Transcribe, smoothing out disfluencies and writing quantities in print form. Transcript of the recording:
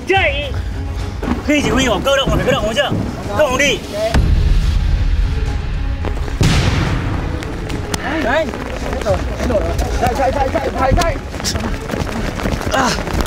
chạy. Khi chỉ huy bảo cơ động là phải cơ động, đúng chưa? Cơ động đi. Đấy. Chạy.